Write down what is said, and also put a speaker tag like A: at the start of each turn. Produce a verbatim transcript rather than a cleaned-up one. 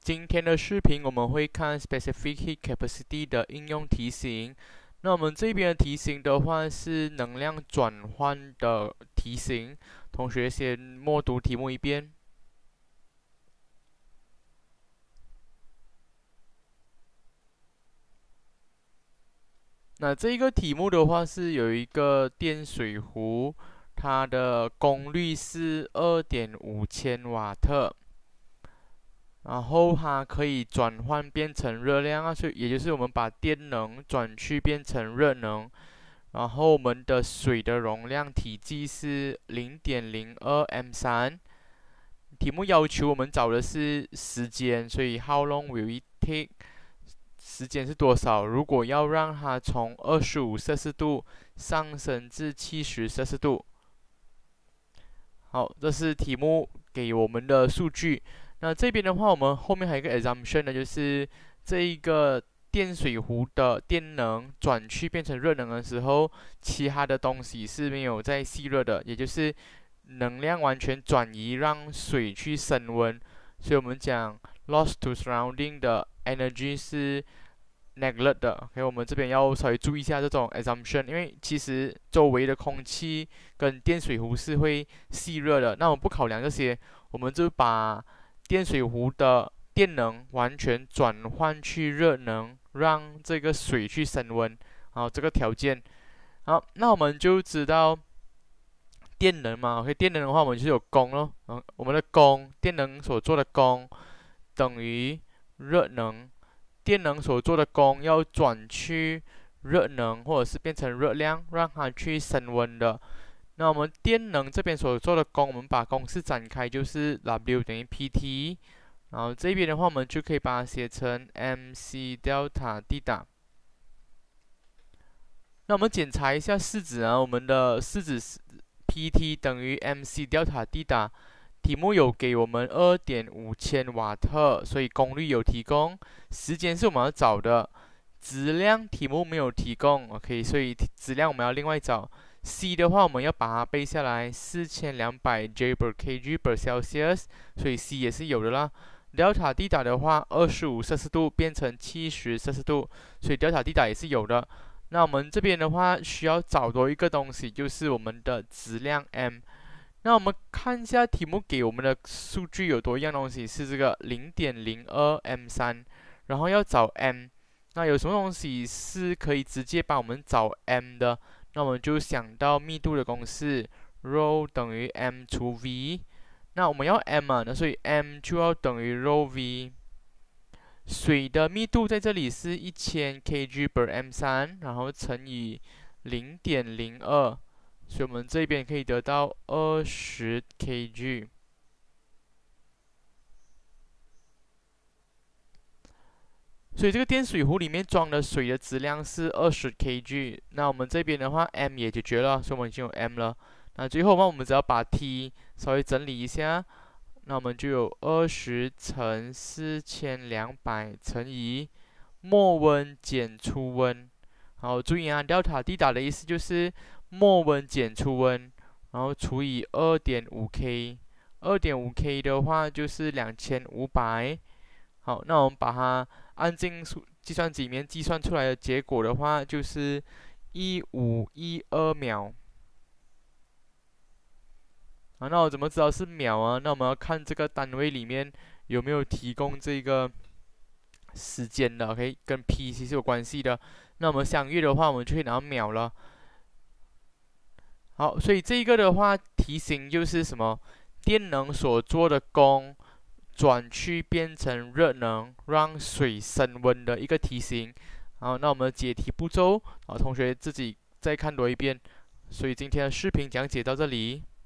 A: 今天的视频我们会看 specific heat capacity 的应用题型。那我们这边的题型的话是能量转换的题型，同学先默读题目一遍。那这个题目的话是有一个电水壶，它的功率是 二点五千瓦特。然后它可以转换变成热量啊，所以也就是我们把电能转去变成热能。然后我们的水的容量体积是 零点零二 m 三。题目要求我们找的是时间，所以 how long will it take？ 时间是多少？如果要让它从二十五摄氏度上升至七十摄氏度。好，这是题目给我们的数据。那这边的话，我们后面还有一个 assumption 呢，就是这一个电水壶的电能转去变成热能的时候，其他的东西是没有在吸热的，也就是能量完全转移，让水去升温。所以我们讲 loss to surrounding 的 energy 是 neglect 的。OK， 我们这边要稍微注意一下这种 assumption， 因为其实周围的空气跟电水壶是会吸热的。那我们不考量这些，我们就把电水壶的电能完全转换去热能，让这个水去升温。好，这个条件。好，那我们就知道电能嘛 ，OK， 电能的话，我们就有功咯。嗯，我们的功，电能所做的功等于热能，电能所做的功要转去热能或者是变成热量，让它去升温的。那我们电能这边所做的功，我们把公式展开，就是 W 等于 P T， 然后这边的话，我们就可以把它写成 M C delta theta。那我们检查一下式子啊，我们的式子是 P T 等于 M C delta theta， 题目有给我们 二点五千瓦特，所以功率有提供，时间是我们要找的，质量题目没有提供 ，OK， 所以质量我们要另外找。C 的话，我们要把它背下来， 四千两百 J per kg per Celsius， 所以 C 也是有的啦。Delta theta 的话，二十五摄氏度变成七十摄氏度，所以 Delta theta 也是有的。那我们这边的话，需要找多一个东西，就是我们的质量 m。那我们看一下题目给我们的数据有多一样东西，是这个 零点零二 m 三，然后要找 m。那有什么东西是可以直接帮我们找 m 的？那我们就想到密度的公式 ，rho 等于 m 除 v。那我们要 m 啊，那所以 m 就要等于 rho v。水的密度在这里是一千 kg per m 三，然后乘以 零点零二，所以我们这边可以得到二十 kg。所以这个电水壶里面装的水的质量是二十 kg， 那我们这边的话 m 也解决了，所以我们已经有 m 了。那最后的话，我们只要把 T 稍微整理一下，那我们就有二十乘四千两百乘以末温减初温。好，注意啊 ，delta theta 的意思就是末温减初温，然后除以 二点五 K， 二点五 K 的话就是两千五百。好，那我们把它按进计算机里面计算出来的结果的话，就是一五一二秒。啊，那我怎么知道是秒啊？那我们要看这个单位里面有没有提供这个时间的 ，OK， 跟 P 其实有关系的。那我们相约的话，我们就可以拿到秒了。好，所以这个的话，题型就是什么？电能所做的功转去变成热能，让水升温的一个题型。好，那我们解题步骤，好，同学自己再看多一遍。所以今天的视频讲解到这里。